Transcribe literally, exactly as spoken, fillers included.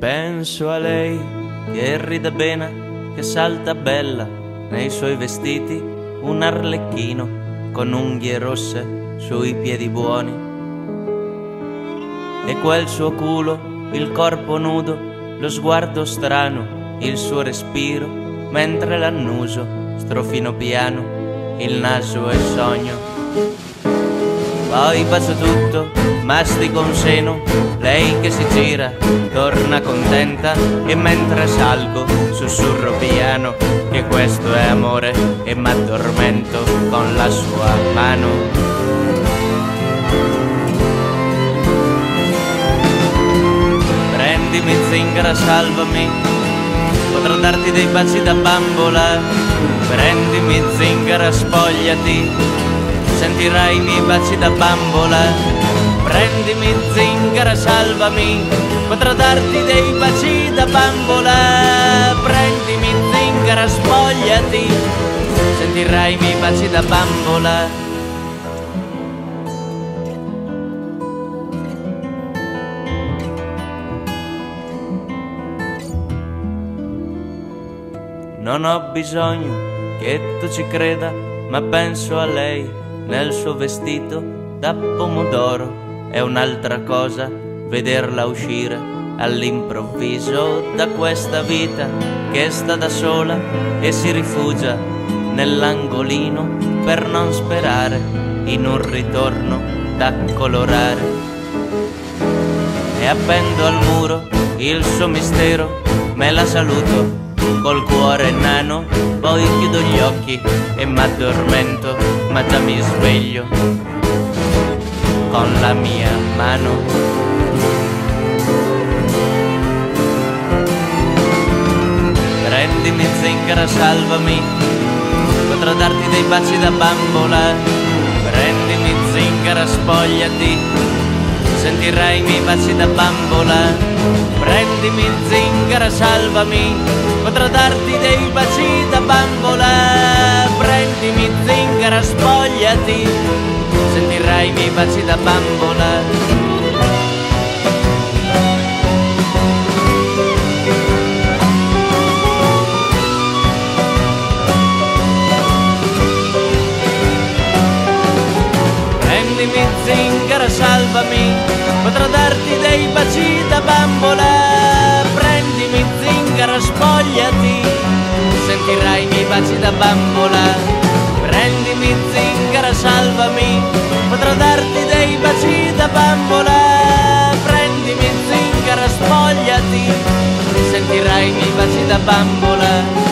penso a lei che ride bene, che salta bella nei suoi vestiti, un arlecchino con unghie rosse sui piedi buoni. E quel suo culo, il corpo nudo, lo sguardo strano, il suo respiro, mentre l'annuso, strofino piano, il naso e il sogno. Poi bacio tutto, mastico un seno, lei che si gira, torna contenta, e mentre salgo sussurro piano che questo è amore e m'addormento con la sua mano. Prendimi zingara, salvami, potrò darti dei baci da bambola. Prendimi zingara, spogliati, sentirai i miei baci da bambola. Prendimi zingara, salvami, potrò darti dei baci da bambola. Prendimi zingara, spogliati, sentirai i miei baci da bambola. Non ho bisogno che tu ci creda, ma penso a lei nel suo vestito da pomodoro. È un'altra cosa vederla uscire all'improvviso da questa vita che sta da sola e si rifugia nell'angolino per non sperare in un ritorno da colorare. E appendo al muro il suo mistero, me la saluto col cuore nano, poi chiudo gli occhi e m'addormento, ma già mi sveglio con la mia mano. Prendimi zingara, salvami, potrò darti dei baci da bambola. Prendimi zingara, spogliati, sentirai i miei baci da bambola. Prendimi zingara, salvami, potrò darti dei baci da bambola. Prendimi zingara, spogliati, sentirai i miei baci da bambola. Prendimi zingara, salvami, potrò darti dei baci da bambola. Prendimi zingara, spogliati, sentirai i miei baci da bambola. Prendimi zingara, salvami, potrò darti dei baci da bambola. Prendimi zingara, spogliati, sentirai i miei baci da bambola.